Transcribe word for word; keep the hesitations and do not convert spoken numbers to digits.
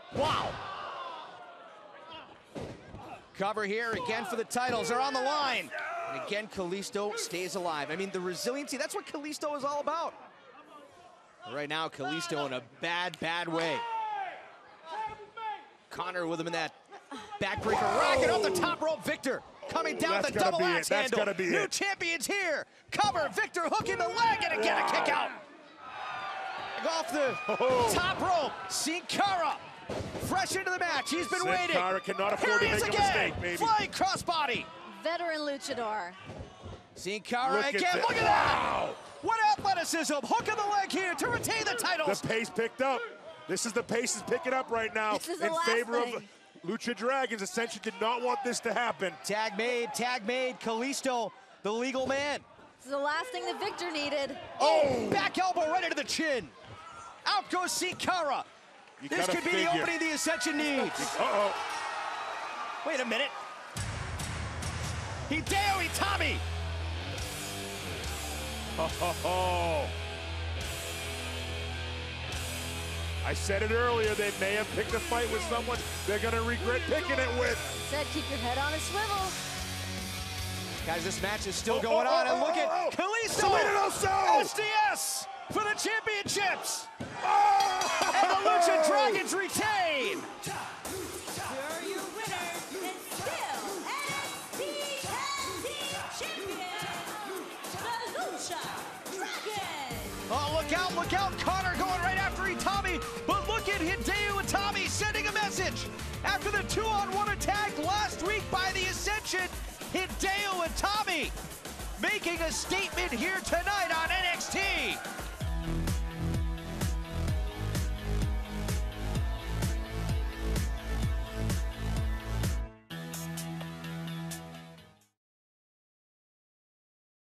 Wow. Cover here again for the titles are on the line. And again, Kalisto stays alive. I mean, the resiliency, that's what Kalisto is all about. Right now, Kalisto in a bad, bad way. Connor with him in that backbreaker, racking up the top rope. Victor coming down the double axe handle. That's be New it. champions here. Cover, Victor hooking the leg, and again a kick out. Off the oh. top rope, Sin Cara fresh into the match. He's been Sin waiting. Cara cannot afford Here to he is make a again. mistake, baby. Flying crossbody. Veteran luchador. Sin Cara Look again. at Look at wow. that. What athleticism. Hook of the leg here to retain the titles. The pace picked up. This is the pace is picking up right now This is the in last favor thing. of Lucha Dragons. Ascension did not want this to happen. Tag made, tag made. Kalisto, the legal man. This is the last thing that Victor needed. Oh, back elbow right into the chin. Out goes Sin Cara. You This gotta could be figure. the opening the Ascension needs. Uh-oh. Wait a minute. Hideo Itami. Oh. I said it earlier, they may have picked a fight with someone they're gonna regret picking it with. Said keep your head on a swivel. Guys, this match is still Oh, going oh, on, oh, and look oh, at oh. Kalisto. Solidaroso! S D S for the championships. Oh! And the Lucha Dragons retain. Here are your winners and still N X T Tag Team Champions, the Lucha Dragons. Oh, look out, look out. Connor going right after Itami. But look at Hideo Itami sending a message. After the two-on-one attack last week by the Ascension, Hideo Itami making a statement here tonight on N X T.